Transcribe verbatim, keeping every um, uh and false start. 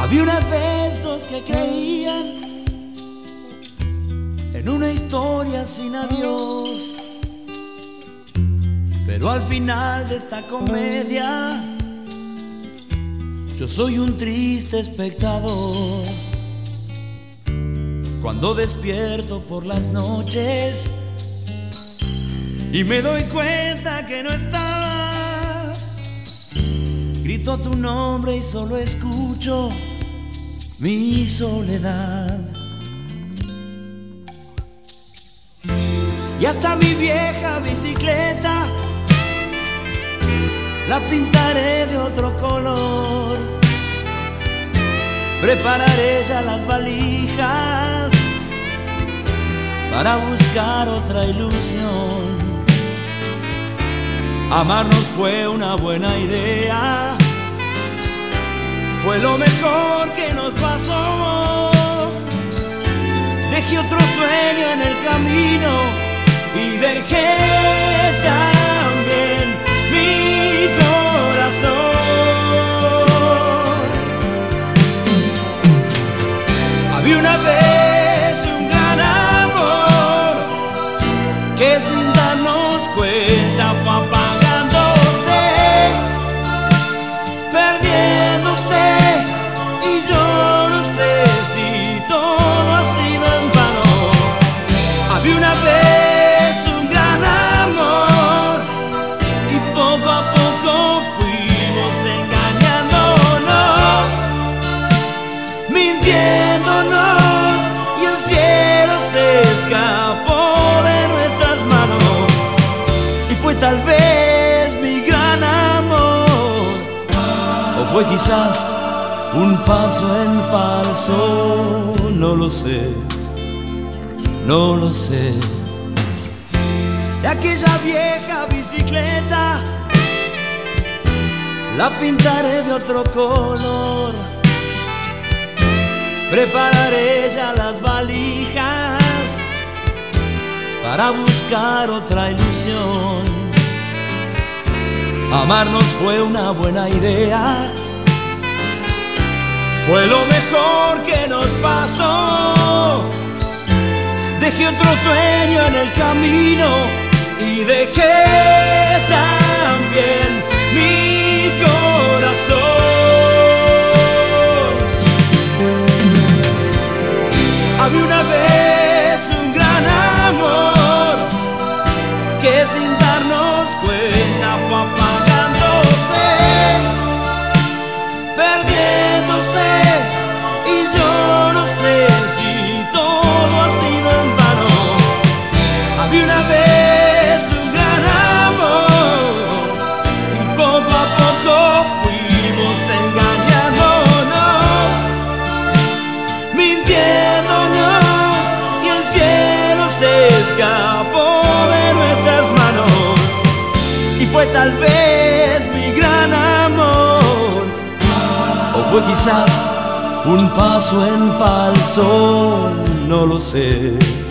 Había una vez dos que creían en una historia sin adiós, pero al final de esta comedia yo soy un triste espectador. Cuando despierto por las noches y me doy cuenta que no estás, grito tu nombre y solo escucho mi soledad. Y hasta mi vieja bicicleta la pintaré de otro color. Prepararé ya las valijas para buscar otra ilusión. Amarnos fue una buena idea, fue lo mejor que nos pasó. Dejé otro sueño en el camino y dejé también mi corazón. Había una vez un gran amor que sin darnos cuenta fue apagándose, perdiéndose, y yo no sé si todo ha sido en vano. Había una vez un gran amor y poco a poco fuimos engañándonos, mintiéndonos, y el cielo se escapó de nuestras manos. Y fue tal vez mi gran amor, o fue quizás un paso en falso, no lo sé, no lo sé. De aquella vieja bicicleta la pintaré de otro color. Prepararé ya las valijas para buscar otra ilusión. Amarnos fue una buena idea, fue lo mejor que nos pasó. Dejé otro sueño en el camino y dejé también mi corazón. Había una vez un gran amor que sin darnos cuenta fue apagándose, perdiéndose, y yo no sé si todo ha sido en vano. Había una vez un gran amor y poco a poco fuimos engañándonos, mintiéndonos, y el cielo se escapó de nuestras manos. Y fue tal vez mi gran amor, o fue quizás un paso en falso, no lo sé.